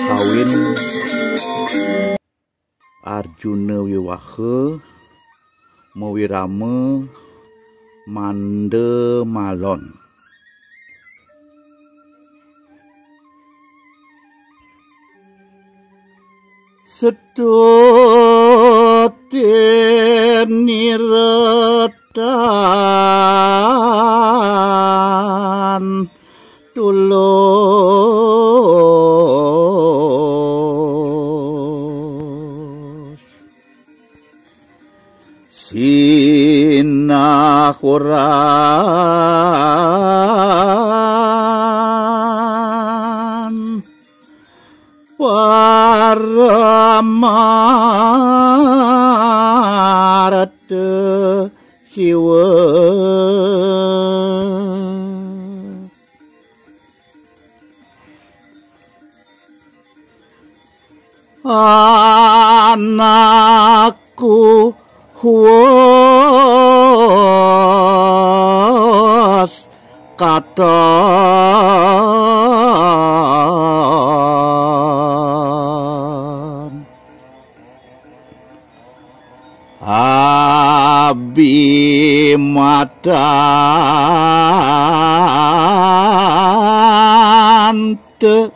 kawin Arjuna Wiwaha Mawirama Mandemalon. Setutin niretan tulus sinahuran Paramarta siwa anakku huwas katon abimatante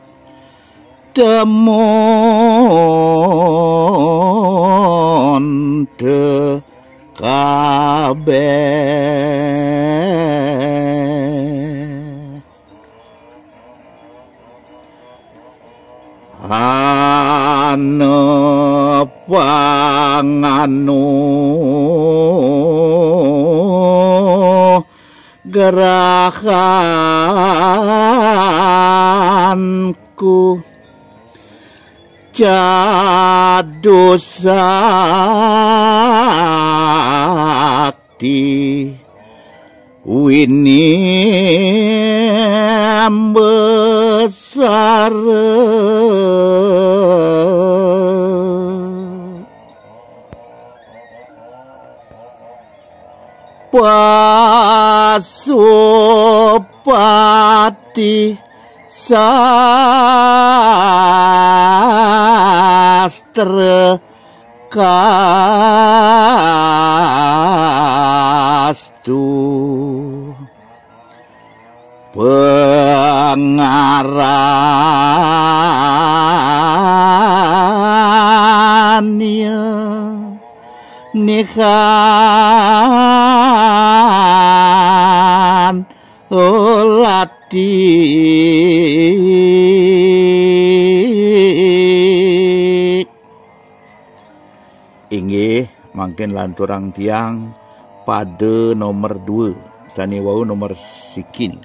temon te kabeh ane panganu gerakanku jadu sakti winim besar Pasupati sastra kastu pengarannya nikan ulati inggih mangken lanturang tiang pada nomor 2 sani wau nomor sikin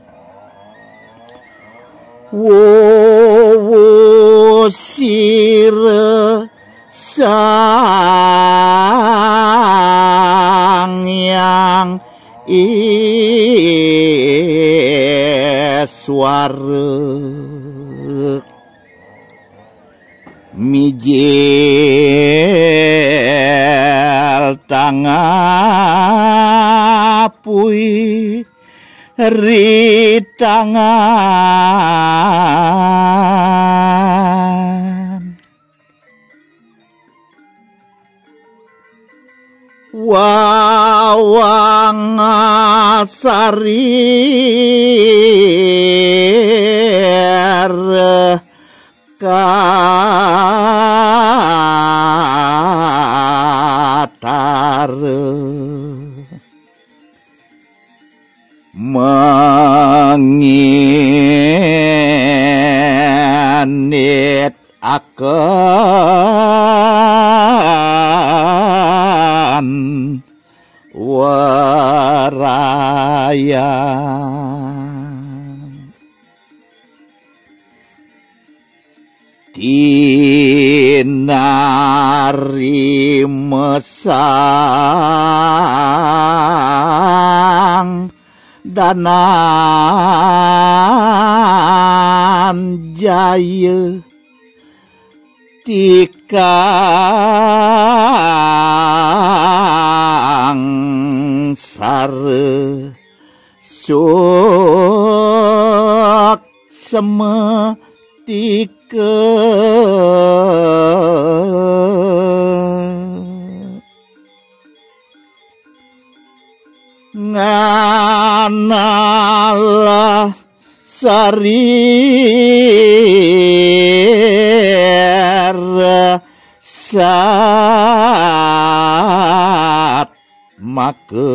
wo sira sang yang iswara mijil tangapui ritangan wawang sarir katar menginit akan waraya tinari mesang danan jaya tikang sare sok semeti nganalah saat make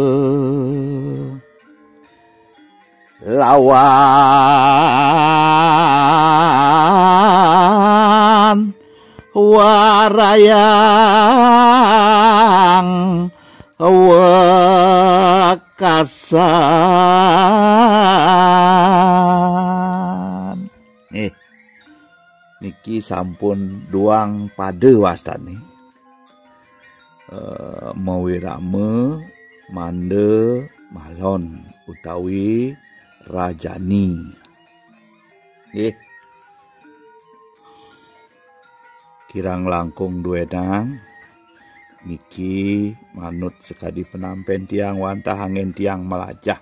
lawan warayang wekasan. Niki sampun duang pade wastani. Mawirame mande malon utawi rajani. Kirang langkung duenang niki manut sekadi penampen tiang wantah angin tiang melajah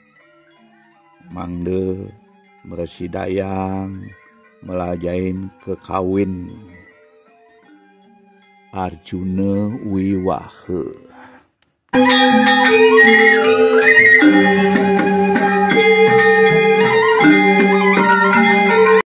mangde meresidayang melajain kekawin Arjuna Wiwaha.